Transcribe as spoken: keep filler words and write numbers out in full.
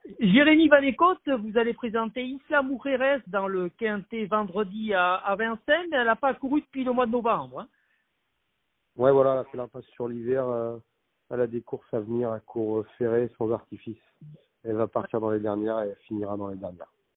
Jérémy Vanécote, vous allez présenter Isla Mujeres dans le Quintet vendredi à, à Vincennes. Elle n'a pas couru depuis le mois de novembre. Hein. Ouais, voilà, elle a fait l'impasse sur l'hiver. Euh, elle a des courses à venir, à cours ferrée, sans artifice. Elle va partir dans les dernières et elle finira dans les dernières.